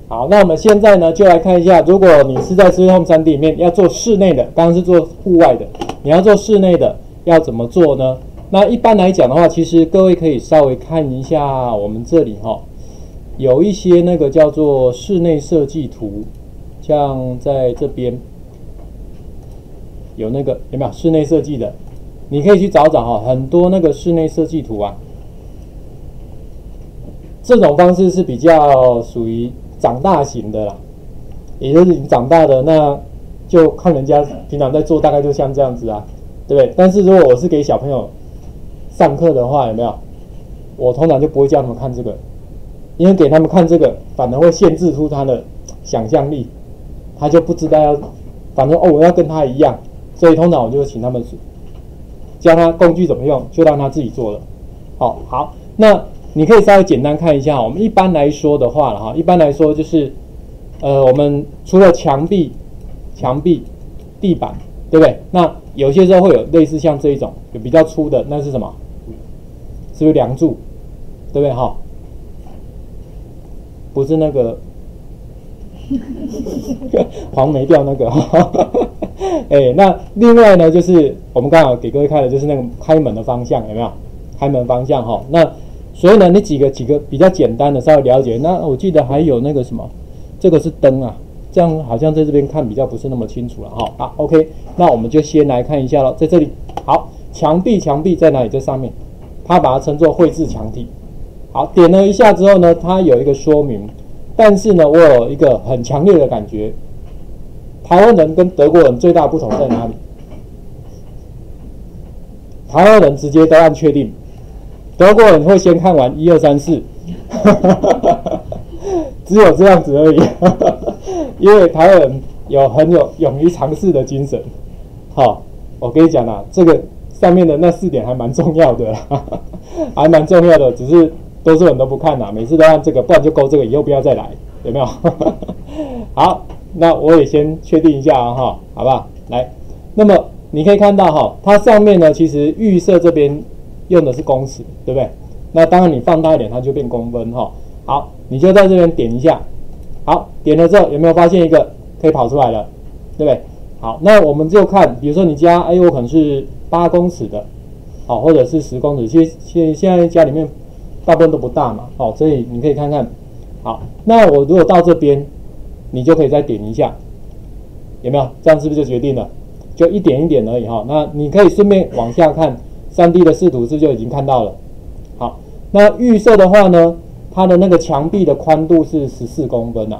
好，那我们现在呢就来看一下，如果你是在 Sweet Home 3D 里面要做室内的，刚刚是做户外的，你要做室内的要怎么做呢？那一般来讲的话，其实各位可以稍微看一下我们这里有一些那个叫做室内设计图，像在这边有那个有没有室内设计的？你可以去找找很多那个室内设计图啊。这种方式是比较属于长大型的啦，也就是你长大的，那就看人家平常在做，大概就像这样子啊，对不对？但是如果我是给小朋友上课的话，有没有？我通常就不会叫他们看这个，因为给他们看这个，反而会限制出他的想象力，他就不知道反正我要跟他一样，所以通常我就请他们教他工具怎么用，就让他自己做了。好，那你可以稍微简单看一下，我们一般来说的话一般来说就是我们除了墙壁、地板，对不对？那有些时候会有类似像这一种有比较粗的，那是什么？是不是梁柱？对不对？不是那个黄梅调那个那另外呢，就是我们刚好给各位看的就是那个开门的方向，有没有？开门方向那所以呢，你几个比较简单的稍微了解。那我记得还有那个什么，这个是灯啊，这样好像在这边看比较不是那么清楚了好 ，OK， 那我们就先来看一下咯，在这里好，墙壁在哪里？在上面，它把它称作绘制墙体。好，点了一下之后呢，它有一个说明，但是呢，我有一个很强烈的感觉，台湾人跟德国人最大的不同在哪里？台湾人直接都按确定。德国人会先看完1、2、3、4，只有这样子而已。因为台湾人很有勇于尝试的精神。我跟你讲啦，这个上面的那4点还蛮重要的，还蛮重要的，只是多数人都不看啦，每次都按这个，不然就勾这个，以后不要再来，有没有？好，那我也先确定一下好不好？来，那么你可以看到它上面呢，其实预设这边用的是公尺，对不对？那当然你放大一点，它就变公分好，你就在这边点一下。好，点了之后有没有发现一个可以跑出来了，对不对？好，那我们就看，比如说你家我可能是8公尺的，或者是10公尺，其实现在家里面大部分都不大嘛，所以你可以看看。好，那我如果到这边，你就可以再点一下，有没有？这样是不是就决定了？就一点一点而已那你可以顺便往下看。3D 的视图是不是就已经看到了？好，那预设的话呢，它的那个墙壁的宽度是14公分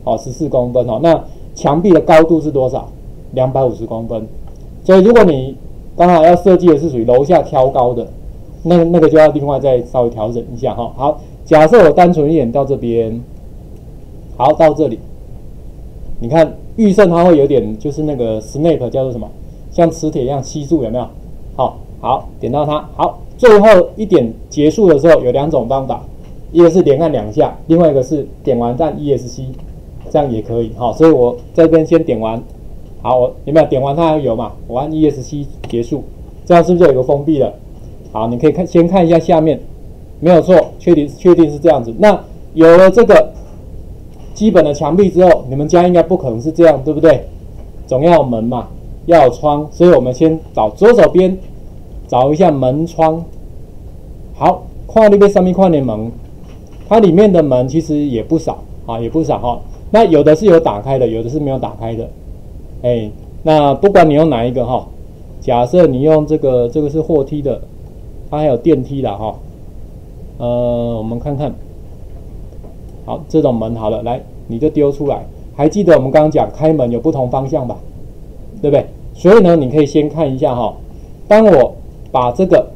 14公分那墙壁的高度是多少？250公分。所以如果你刚好要设计的是属于楼下挑高的，那个就要另外再稍微调整一下好，假设我单纯一点到这边，好，到这里，你看预设它会有点就是那个 snap 叫做什么？像磁铁一样吸住，有没有？好，点到它。好，最后一点结束的时候有2种方法，一个是连按2下，另外一个是点完按 ESC， 这样也可以所以我这边先点完，好，有没有点完它还有嘛？我按 ESC 结束，这样是不是就有个封闭了？好，你可以先看一下下面，没有错，确定是这样子。那有了这个基本的墙壁之后，你们家应该不可能是这样，对不对？总要有门嘛，要有窗，所以我们先找左手边。找一下门窗，好，看那边上面看的门，它里面的门其实也不少那有的是有打开的，有的是没有打开的。那不管你用哪一个假设你用这个是货梯的，它还有电梯的我们看看，好，这种门好了，来你就丢出来。还记得我们刚刚讲开门有不同方向吧？对不对？所以呢，你可以先看一下当我把这个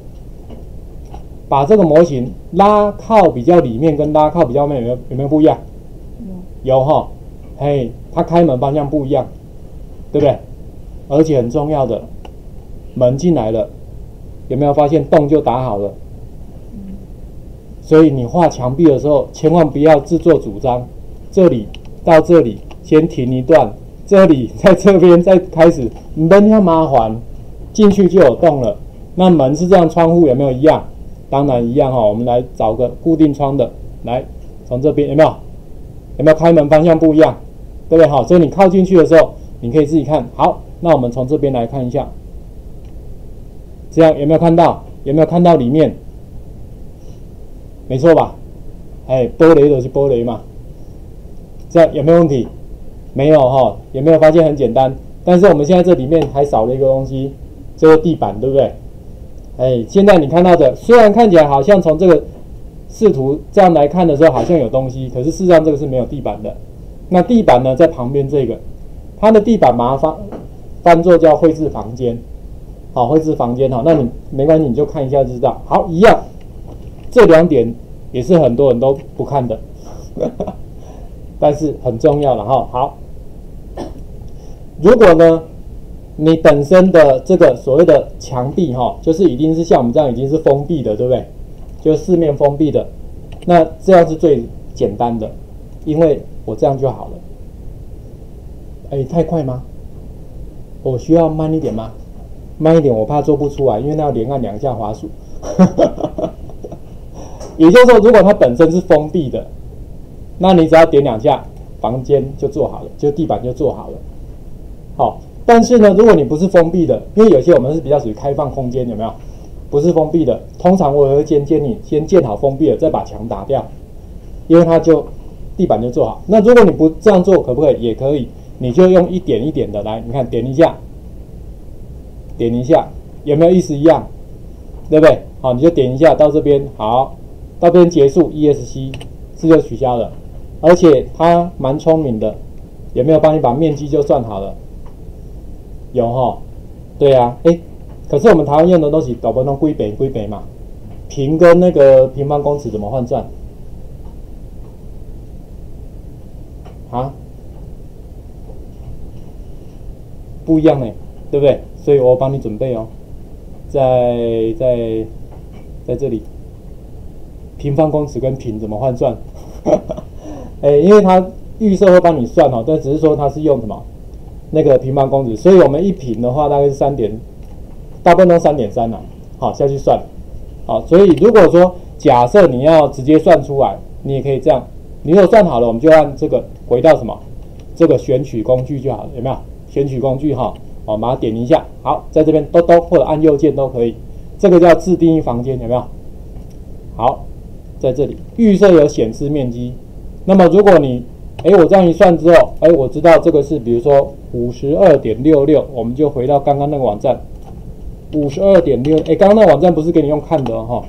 模型拉靠比较里面跟拉靠比较外面有没有不一样？有它开门方向不一样，对不对？而且很重要的，门进来了，有没有发现洞就打好了？所以你画墙壁的时候，千万不要自作主张，这里到这里先停一段，这里在这边再开始，你们要麻烦，进去就有洞了。那门是这样，窗户有没有一样？当然一样我们来找个固定窗的，来从这边有没有？ 有没有开门方向不一样？对不对？好，所以你靠进去的时候，你可以自己看。好，那我们从这边来看一下，这样有没有看到？有没有看到里面？没错吧？哎，玻璃就是玻璃嘛。这样有没有问题？没有哈，有没有发现很简单？但是我们现在这里面还少了一个东西，这个地板，对不对？哎，现在你看到的，虽然看起来好像从这个视图这样来看的时候好像有东西，可是事实上这个是没有地板的。那地板呢，在旁边这个，它的地板把它翻作叫绘制房间，好，绘制房间哈，那你没关系，你就看一下就知道。好，一样，这2点也是很多人都不看的，但是很重要了哈。好，如果呢，你本身的这个所谓的墙壁哈，就是已经是像我们这样已经是封闭的，对不对？就四面封闭的，那这样是最简单的，因为我这样就好了。哎，太快吗？我需要慢一点吗？慢一点，我怕做不出来，因为那要连按2下滑鼠。也就是说，如果它本身是封闭的，那你只要点2下，房间就做好了，就地板就做好了。好，但是呢，如果你不是封闭的，因为有些我们是比较属于开放空间，有没有？不是封闭的，通常我也会建议你先建好封闭的，再把墙打掉，因为它就地板就做好。那如果你不这样做，可不可以？也可以，你就用一点一点的来，你看点一下，点一下，有没有意思一样？对不对？好，你就点一下到这边，好，到这边结束 ESC 是就取消了，而且它蛮聪明的，有没有帮你把面积就算好了？有哈，对啊，哎。可是我们台湾用的东西搞不弄归北嘛，平跟那个平方公尺怎么换算？啊，不一样呢，对不对？所以我帮你准备哦，在这里，平方公尺跟平怎么换算？因为它预设会帮你算哦，但只是说它是用什么那个平方公尺，所以我们一平的话大概是大部分都3.3啦，好下去算，好，所以如果说假设你要直接算出来，你也可以这样，你如果算好了，我们就按这个回到什么这个选取工具就好了，有没有？选取工具哈，好，把它点一下，好，在这边兜或者按右键都可以，这个叫自定义房间，有没有？好，在这里预设有显示面积，那么如果你我这样一算之后，我知道这个是比如说52.66，我们就回到刚刚那个网站。52.6，刚刚那个网站不是给你用看的哦，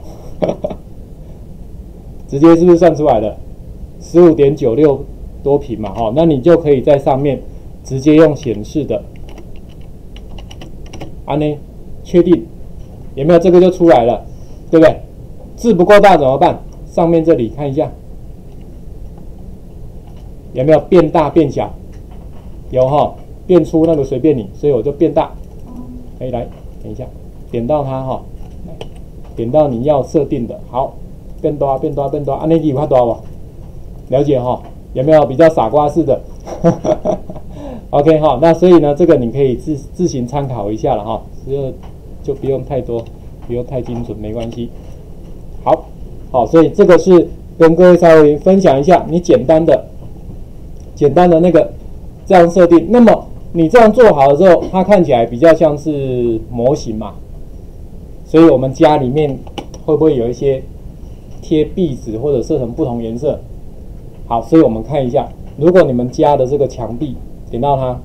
直接是不是算出来了？15.96多平嘛，哈，那你就可以在上面直接用显示的，呢，确定有没有这个就出来了，对不对？字不够大怎么办？上面这里看一下，有没有变大变小？有哈，变粗那个随便你，所以我就变大，来。等一下，点到它哈，点到你要设定的，好，变大，那你有看多不？了解哈，有没有比较傻瓜式的？OK 哈，那所以呢，这个你可以自行参考一下了哈，就不用太多，不用太精准，没关系。好，所以这个是跟各位稍微分享一下，你简单的那个这样设定，那么。你这样做好了之后，它看起来比较像是模型嘛，所以我们家里面会不会有一些贴壁纸或者设成不同颜色？好，所以我们看一下，如果你们家的这个墙壁点到它，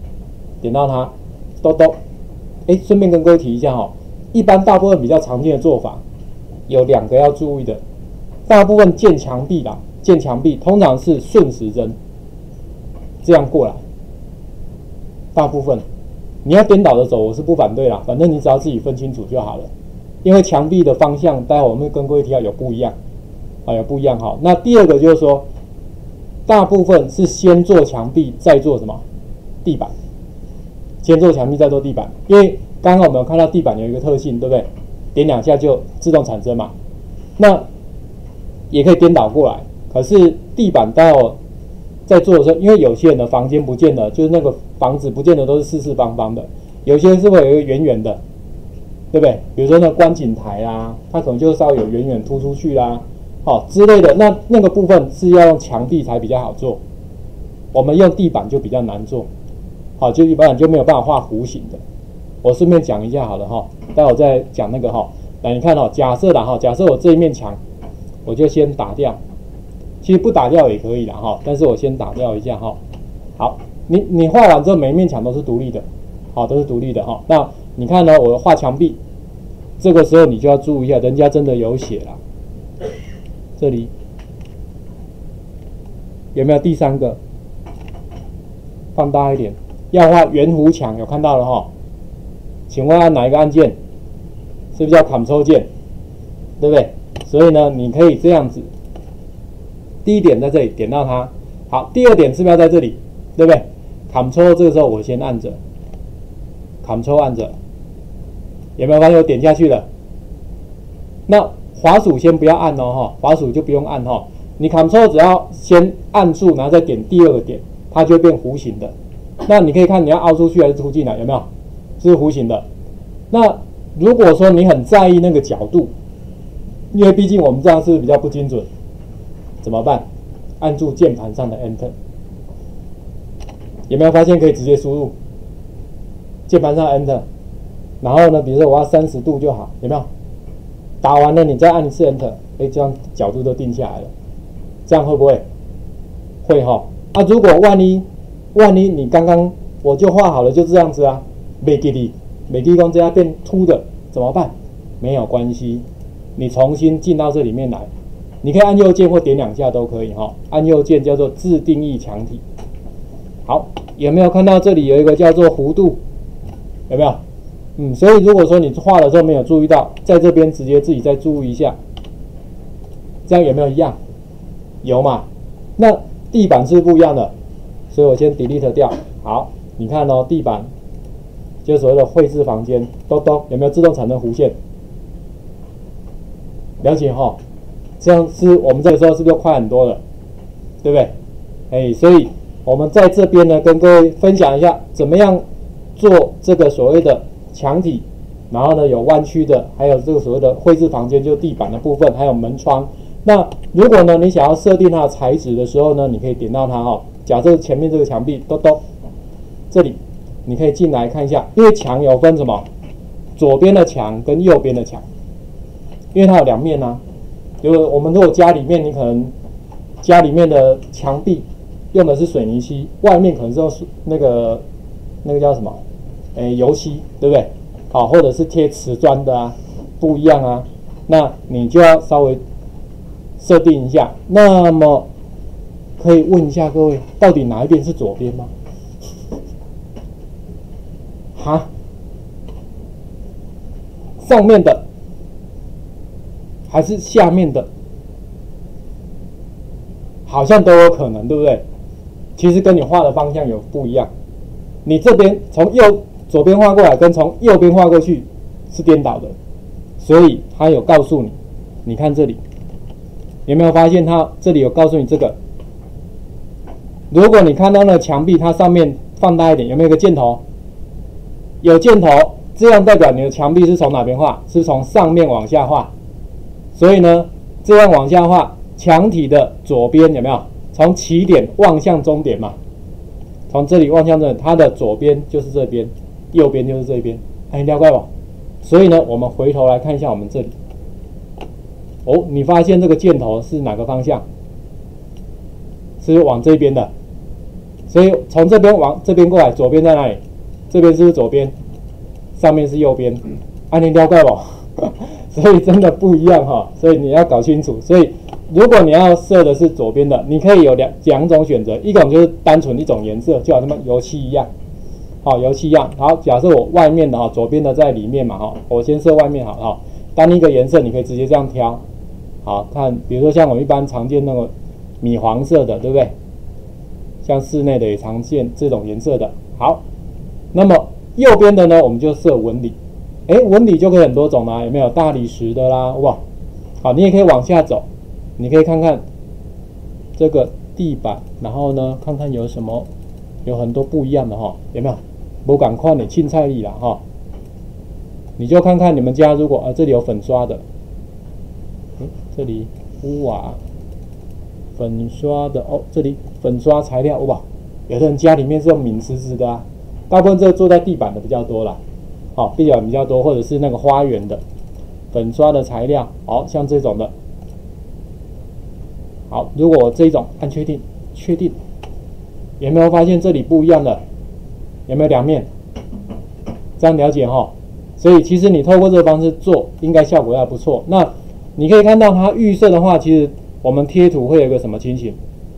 顺便跟各位提一下哈，一般大部分比较常见的做法有2个要注意的，大部分建墙壁通常是顺时针这样过来。大部分你要颠倒的走，我是不反对啦，反正你只要自己分清楚就好了。因为墙壁的方向，待会我们会跟各位提到有不一样，有不一样哈。那第二个就是说，大部分是先做墙壁，再做什么地板？先做墙壁，再做地板。因为刚刚我们有看到地板有一个特性，对不对？点2下就自动产生嘛。那也可以颠倒过来，可是地板到在做的时候，因为有些人的房间不见得就是那个房子不见得都是四方方的，有些是会有一个圆圆的，对不对？比如说那观景台啦，它可能就稍微有圆圆突出去啦， 好之类的，那个部分是要用墙壁才比较好做，我们用地板就比较难做。好，就一般就没有办法画弧形的。我顺便讲一下好了哈，待会再讲那个哈。来，你看哈，假设我这一面墙，我就先打掉，其实不打掉也可以的哈，但是我先打掉一下哈。好，你画完之后，每一面墙都是独立的，好，都是独立的哈。那你看呢，我画墙壁，这个时候你就要注意一下，人家真的有写了，这里有没有第三个？放大一点，要画圆弧墙，有看到了哈？请问按哪一个按键？是不是叫 Ctrl 键？对不对？所以呢，你可以这样子，第一点在这里点到它，好，第二点是不是要在这里？对不对 ？Ctrl 这个时候我先按着 ，Ctrl 按着，有没有发现我点下去了？那滑鼠先不要按哦哈，滑鼠就不用按哈，你 Ctrl 只要先按住，然后再点第二个点，它就会变弧形的。那你可以看你要凹出去还是凸进来，有没有？是弧形的。那如果说你很在意那个角度，因为毕竟我们这样是比较不精准，怎么办？按住键盘上的 Enter， 有没有发现可以直接输入？键盘上 Enter， 然后呢，比如说我要30度就好，有没有？打完了你再按一次 Enter， 这样角度都定下来了，这样会不会？会哈。啊，如果万一你刚刚我就画好了就这样子啊，没给光这样变凸的怎么办？没有关系，你重新进到这里面来，你可以按右键或点2下都可以哈。按右键叫做自定义墙体。好，有没有看到这里有一个叫做弧度？有没有？所以如果说你画的时候没有注意到，在这边直接自己再注意一下，这样有没有一样？有嘛？那地板是不一样的，所以我先 delete 掉。好，你看哦，地板就是所谓的绘制房间，有没有自动产生弧线？了解哈？这样是我们这个时候是不是快很多了？对不对？所以我们在这边呢，跟各位分享一下怎么样做这个所谓的墙体，然后呢有弯曲的，还有这个所谓的绘制房间，就是地板的部分，还有门窗。那如果呢你想要设定它的材质的时候呢，你可以点到它哈。假设前面这个墙壁这里你可以进来看一下，因为墙有分什么？左边的墙跟右边的墙，因为它有两面啊。就是我们如果家里面，你可能家里面的墙壁用的是水泥漆，外面可能是用那个叫什么？油漆，对不对？好，或者是贴瓷砖的啊，不一样啊。那你就要稍微设定一下。那么可以问一下各位，到底哪一边是左边吗？哈？上面的还是下面的？好像都有可能，对不对？其实跟你画的方向有不一样。你这边从左边画过来，跟从右边画过去是颠倒的，所以他有告诉你。你看这里，有没有发现他这里有告诉你这个？如果你看到那个墙壁，它上面放大一点，有没有一个箭头？有箭头，这样代表你的墙壁是从哪边画？是从上面往下画。所以呢，这样往下画，墙体的左边有没有？从起点望向终点嘛？从这里望向这里，它的左边就是这边，右边就是这边。了解吧？所以呢，我们回头来看一下我们这里。你发现这个箭头是哪个方向？是往这边的。所以从这边往这边过来，左边在哪里？这边是不是左边？上面是右边。你了解吧？所以真的不一样哈，所以你要搞清楚。所以如果你要设的是左边的，你可以有两种选择，一种就是单纯一种颜色，就好像油漆一样，好，油漆一样。好，假设我外面的哈，左边的在里面嘛哈，我先设外面好哈，单一个颜色你可以直接这样挑。好看，比如说像我们一般常见那个米黄色的，对不对？像室内的也常见这种颜色的。好，那么右边的呢，我们就设纹理。纹理就可以很多种啦，有没有大理石的啦？哇，好，你也可以往下走，你可以看看这个地板，然后呢，看看有什么，有很多不一样的哈，有没有？不赶快你青菜力啦哈，你就看看你们家如果这里有粉刷的，这里哇，粉刷的哦，这里粉刷材料哇，有的人家里面是用抿瓷质的啊，大部分这个做在地板的比较多啦，好，地板比较多，或者是那个花园的粉刷的材料，好像这种的。好，如果这种按确定，确定，有没有发现这里不一样的？有没有两面？这样了解哈。所以其实你透过这个方式做，应该效果还不错。那你可以看到它预设的话，其实我们贴图会有一个什么情形？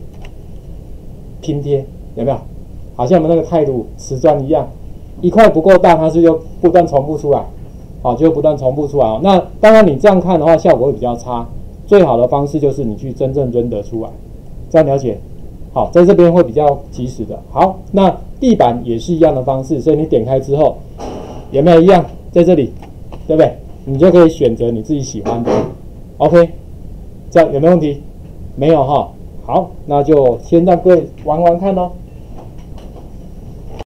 拼贴有没有？好像我们那个态度瓷砖一样，一块不够大，它是就不断重复出来，好，就不断重复出来哦。那当然你这样看的话，效果会比较差。最好的方式就是你去真正render出来，这样了解？好，在这边会比较及时的。好，那地板也是一样的方式，所以你点开之后，有没有一样？在这里，对不对？你就可以选择你自己喜欢的。OK， 这样有没有问题？没有哈。好，那就先让各位玩玩看咯。